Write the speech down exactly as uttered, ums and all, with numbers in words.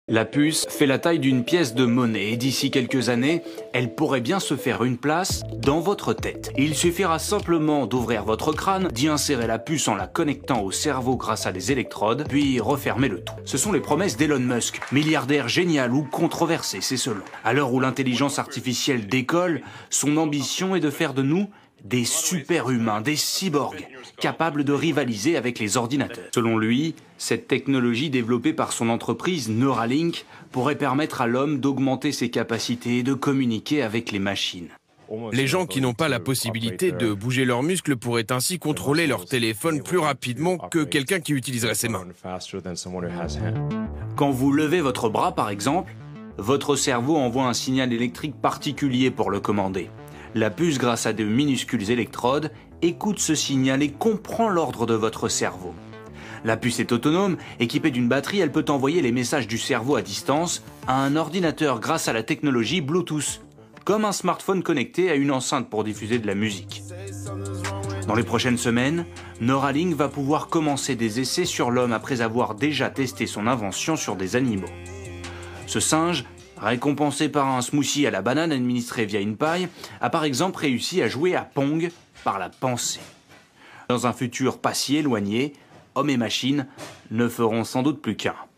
La puce fait la taille d'une pièce de monnaie et d'ici quelques années, elle pourrait bien se faire une place dans votre tête. Il suffira simplement d'ouvrir votre crâne, d'y insérer la puce en la connectant au cerveau grâce à des électrodes, puis refermer le tout. Ce sont les promesses d'Elon Musk, milliardaire génial ou controversé, c'est selon. À l'heure où l'intelligence artificielle décolle, son ambition est de faire de nous des super-humains, des cyborgs, capables de rivaliser avec les ordinateurs. Selon lui, cette technologie développée par son entreprise Neuralink pourrait permettre à l'homme d'augmenter ses capacités et de communiquer avec les machines. Les gens qui n'ont pas la possibilité de bouger leurs muscles pourraient ainsi contrôler leur téléphone plus rapidement que quelqu'un qui utiliserait ses mains. Quand vous levez votre bras, par exemple, votre cerveau envoie un signal électrique particulier pour le commander. La puce, grâce à de minuscules électrodes, écoute ce signal et comprend l'ordre de votre cerveau. La puce est autonome, équipée d'une batterie, elle peut envoyer les messages du cerveau à distance à un ordinateur grâce à la technologie Bluetooth, comme un smartphone connecté à une enceinte pour diffuser de la musique. Dans les prochaines semaines, Neuralink va pouvoir commencer des essais sur l'homme après avoir déjà testé son invention sur des animaux. Ce singe, récompensé par un smoothie à la banane administré via une paille, a par exemple réussi à jouer à Pong par la pensée. Dans un futur pas si éloigné, hommes et machines ne feront sans doute plus qu'un.